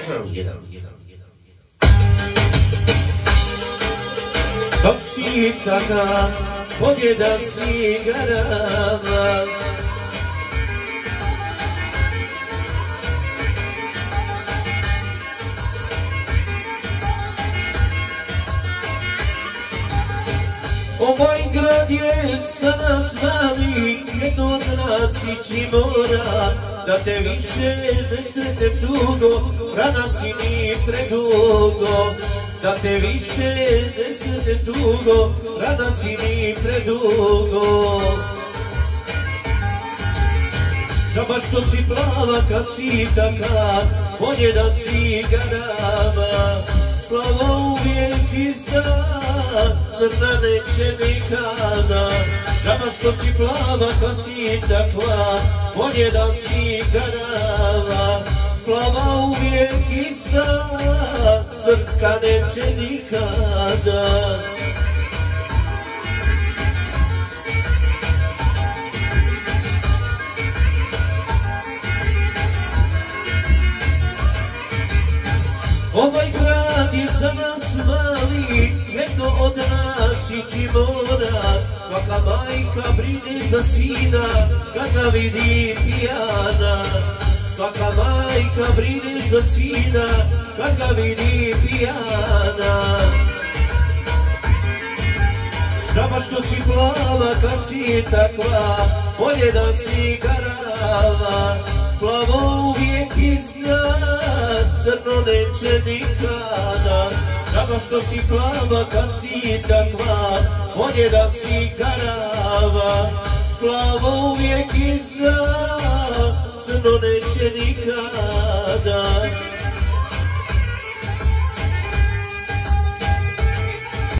Dok si taka, pobjeda si garava. Ovaj grad je sa nas mali, jedno od nas ići mora, da te više ne sretnem dugo, rana si mi predugo. Da te više ne sretnem dugo, rana si mi predugo. Džaba što si plava ka si taka, bolje da si garava. Plava uvijek izda, crna neće nikada. Džaba što si plava ka si takva, bolje da si garava. Plava uvijek izda, crka neće nikada. Ovaj grad je za nas mali, jedno od nas ići mora. Svaka majka brine za sina, kad ga vidi pijana. Svaka majka brine za sina, kad ga vidi pijana. Džaba što si plava, kad si takva, bolje da si garava. Plavo uvijek izda, crno neće nikada. Džaba što si plava, kad si takva, bolje da si garava. Plavo uvijek izda, crno neće nikada.